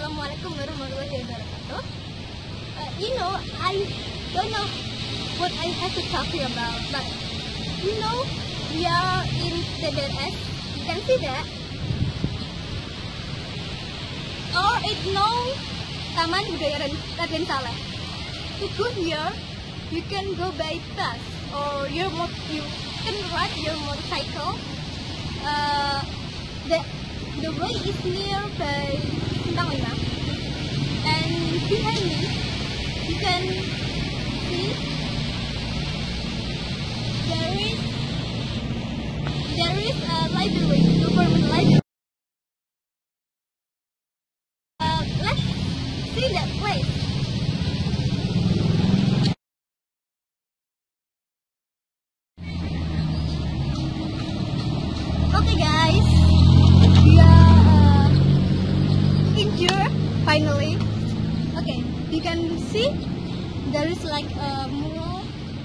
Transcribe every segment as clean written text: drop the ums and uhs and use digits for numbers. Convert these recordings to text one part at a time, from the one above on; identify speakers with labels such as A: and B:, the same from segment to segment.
A: Assalamualaikum warahmatullahi wabarakatuh. I don't know what I have to talk to you about, but we are in TBRS. You can see that. Or it's known Taman Budaya Raden Saleh. To go here, you can go by bus or you can ride your motorcycle. The way is near by Simpang Lima, and behind me you can see there is a library, government library. Let's see that place. Okay guys, we are in here finally. Okay, you can see there is like a mural.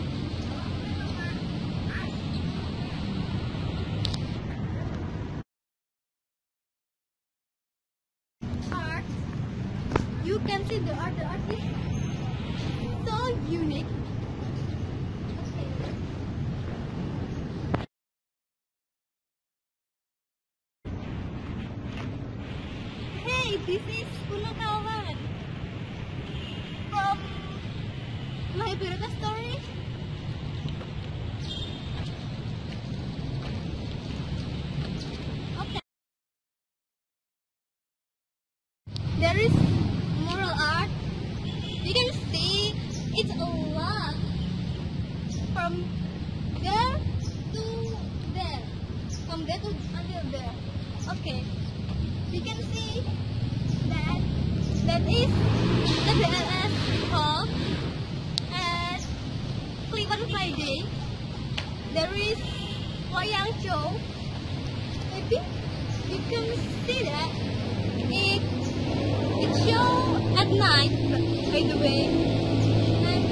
A: Art. You can see the art is so unique. This is Punakawan from my Pirata story. Okay. There is mural art. You can see it's a lot from there to there. From there to until there. Okay. You can see that is TBRS hall, and Cleveland Friday there is wayang show. Maybe you can see that it show at night, by the way, and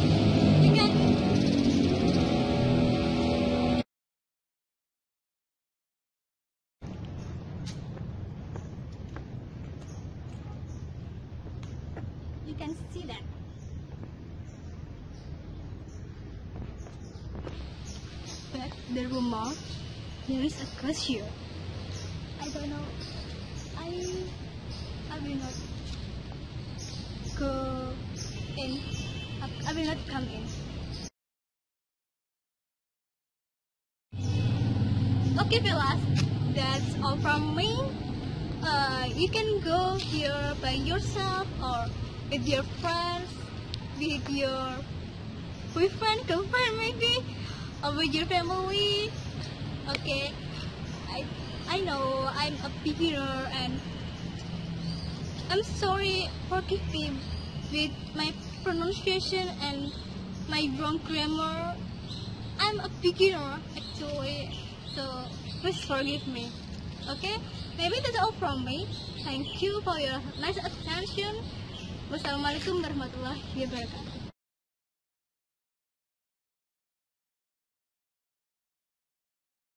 A: you can see that. But the rumor, there is a ghost here. I don't know. I will not go in. I will not come in. Okay, fellas, that's all from me. You can go here by yourself or with your friends, with your boyfriend, girlfriend maybe, or with your family. Okay, I know I'm a beginner and I'm sorry, forgive me with my pronunciation and my wrong grammar. I'm a beginner actually, so please forgive me. Okay, maybe that's all from me. Thank you for your nice attention. Wassalamualaikum warahmatullahi wabarakatuh.